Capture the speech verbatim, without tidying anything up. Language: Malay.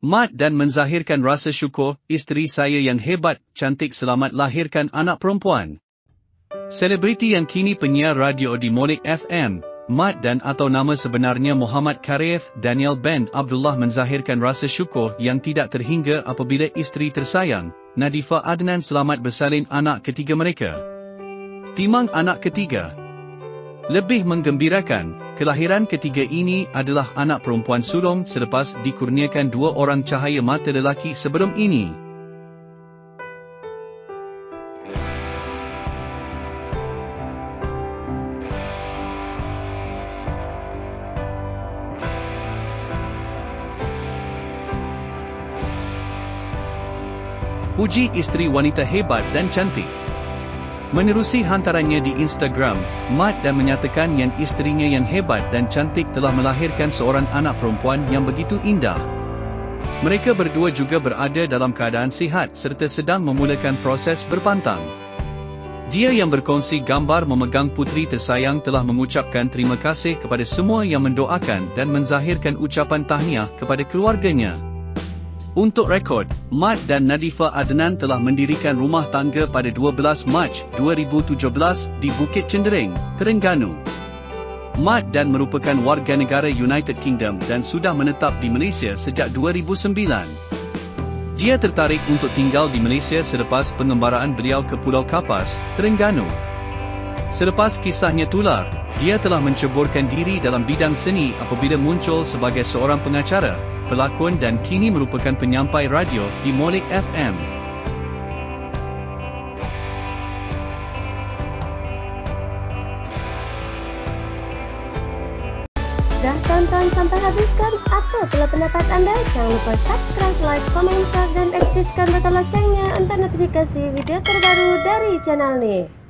Mat dan menzahirkan rasa syukur, isteri saya yang hebat, cantik selamat lahirkan anak perempuan. Selebriti yang kini penyiar radio di Molek F M, Mat dan atau nama sebenarnya Muhammad Karif Daniel Ben Abdullah menzahirkan rasa syukur yang tidak terhingga apabila isteri tersayang, Nadifa Adnan selamat bersalin anak ketiga mereka. Timang anak ketiga. Lebih menggembirakan, kelahiran ketiga ini adalah anak perempuan sulung selepas dikurniakan dua orang cahaya mata lelaki sebelum ini. Puji isteri wanita hebat dan cantik. Menerusi hantarannya di Instagram, Mat dan menyatakan yang isterinya yang hebat dan cantik telah melahirkan seorang anak perempuan yang begitu indah. Mereka berdua juga berada dalam keadaan sihat serta sedang memulakan proses berpantang. Dia yang berkongsi gambar memegang puteri tersayang telah mengucapkan terima kasih kepada semua yang mendoakan dan menzahirkan ucapan tahniah kepada keluarganya. Untuk rekod, Mat dan Nadifa Adnan telah mendirikan rumah tangga pada dua belas Mac dua ribu tujuh belas di Bukit Cendereng, Terengganu. Mat dan merupakan warga negara United Kingdom dan sudah menetap di Malaysia sejak dua ribu sembilan. Dia tertarik untuk tinggal di Malaysia selepas pengembaraan beliau ke Pulau Kapas, Terengganu. Selepas kisahnya tular, dia telah menceburkan diri dalam bidang seni apabila muncul sebagai seorang pengacara, pelakon dan kini merupakan penyampai radio di Molek F M. Dah tonton sampai habis kan? Apa pula pendapat anda? Jangan lupa subscribe, like, komen, share dan aktifkan butang loncengnya untuk notifikasi video terbaru dari channel ni.